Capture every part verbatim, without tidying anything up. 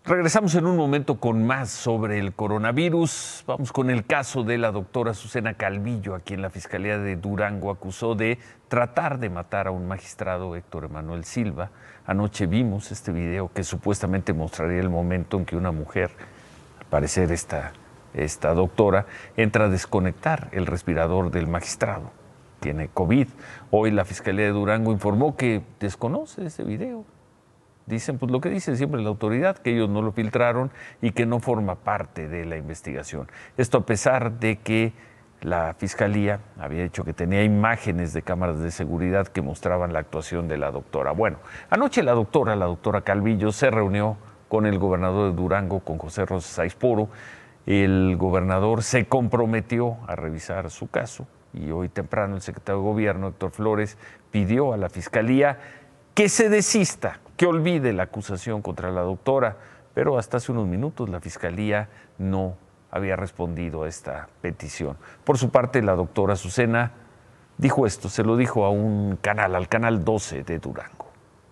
Regresamos en un momento con más sobre el coronavirus. Vamos con el caso de la doctora Azucena Calvillo, a quien la Fiscalía de Durango acusó de tratar de matar a un magistrado, Héctor Emanuel Silva. Anoche vimos este video que supuestamente mostraría el momento en que una mujer, al parecer esta, esta doctora, entra a desconectar el respirador del magistrado. Tiene COVID. Hoy la Fiscalía de Durango informó que desconoce ese video. Dicen, pues lo que dice siempre la autoridad, que ellos no lo filtraron y que no forma parte de la investigación. Esto a pesar de que la Fiscalía había dicho que tenía imágenes de cámaras de seguridad que mostraban la actuación de la doctora. Bueno, anoche la doctora, la doctora Calvillo, se reunió con el gobernador de Durango, con José Rosa Saizpuro. El gobernador se comprometió a revisar su caso y hoy temprano el secretario de Gobierno, Héctor Flores, pidió a la Fiscalía que se desista, que olvide la acusación contra la doctora, pero hasta hace unos minutos la Fiscalía no había respondido a esta petición. Por su parte, la doctora Azucena dijo esto, se lo dijo a un canal, al canal doce de Durango.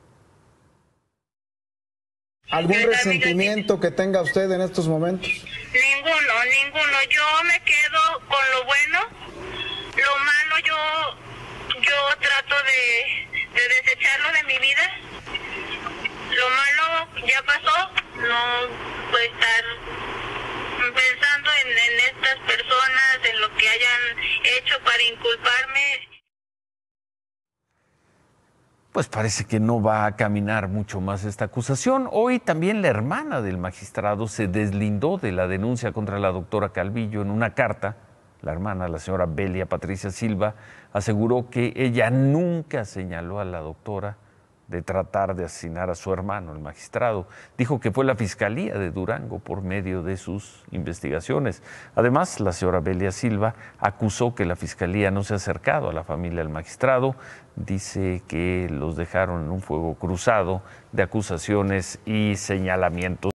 ¿Algún resentimiento que tenga usted en estos momentos? Ninguno, ninguno. Yo me quedo con lo bueno. Lo malo yo, yo trato de... de desecharlo de mi vida. Lo malo ya pasó, no puedo estar pensando en, en estas personas, en lo que hayan hecho para inculparme. Pues parece que no va a caminar mucho más esta acusación. Hoy también la hermana del magistrado se deslindó de la denuncia contra la doctora Calvillo en una carta. La hermana, la señora Belia Patricia Silva, aseguró que ella nunca señaló a la doctora de tratar de asesinar a su hermano, el magistrado. Dijo que fue la Fiscalía de Durango por medio de sus investigaciones. Además, la señora Belia Silva acusó que la Fiscalía no se ha acercado a la familia del magistrado. Dice que los dejaron en un fuego cruzado de acusaciones y señalamientos.